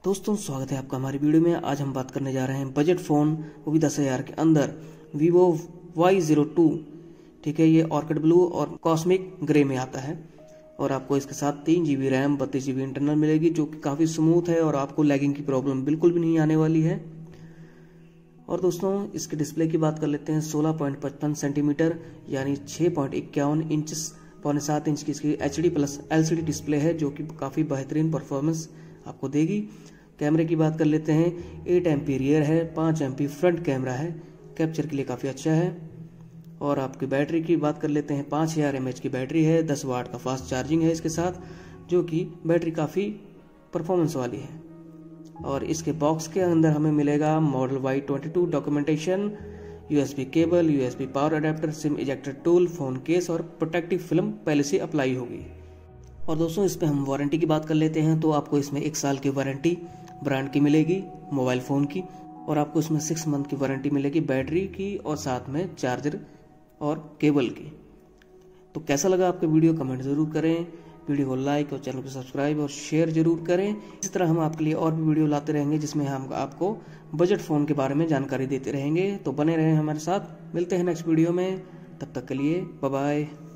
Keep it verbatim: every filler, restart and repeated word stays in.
दोस्तों स्वागत है आपका हमारी वीडियो में। आज हम बात करने जा रहे हैं बजट फ़ोन, वो भी दस हज़ार के अंदर, वीवो वाई ज़ीरो टू। ठीक है, ये ऑर्किड ब्लू और कॉस्मिक ग्रे में आता है और आपको इसके साथ तीन जी बी रैम बत्तीस जी बी इंटरनल मिलेगी, जो कि काफ़ी स्मूथ है और आपको लैगिंग की प्रॉब्लम बिल्कुल भी नहीं आने वाली है। और दोस्तों इसके डिस्प्ले की बात कर लेते हैं। सोलह पॉइंट पचपन सेंटीमीटर यानी छः पॉइंट इक्यावन इंच पौने सात इंच की इसकी H D plus L C D display है, जो कि काफ़ी बेहतरीन परफॉर्मेंस आपको देगी। कैमरे की बात कर लेते हैं। एट एम पी रियर है, पाँच एम पी फ्रंट कैमरा है, कैप्चर के लिए काफ़ी अच्छा है। और आपकी बैटरी की बात कर लेते हैं। पाँच हज़ार एम एच की बैटरी है, दस वाट का फास्ट चार्जिंग है इसके साथ, जो कि बैटरी काफ़ी परफॉर्मेंस वाली है। और इसके बॉक्स के अंदर हमें मिलेगा model Y twenty two documentation, USB cable, USB power adapter, SIM ejector tool, phone case और प्रोटेक्टिव फिल्म पहले से अप्लाई होगी। और दोस्तों इस पे हम वारंटी की बात कर लेते हैं, तो आपको इसमें एक साल की वारंटी ब्रांड की मिलेगी मोबाइल फ़ोन की, और आपको इसमें सिक्स मंथ की वारंटी मिलेगी बैटरी की और साथ में चार्जर और केबल की। तो कैसा लगा आपका वीडियो कमेंट ज़रूर करें, वीडियो को लाइक और चैनल को सब्सक्राइब और शेयर जरूर करें। इस तरह हम आपके लिए और भी वीडियो लाते रहेंगे, जिसमें हम आपको बजट फ़ोन के बारे में जानकारी देते रहेंगे। तो बने रहें हमारे साथ, मिलते हैं नेक्स्ट वीडियो में, तब तक के लिए बाय बाय।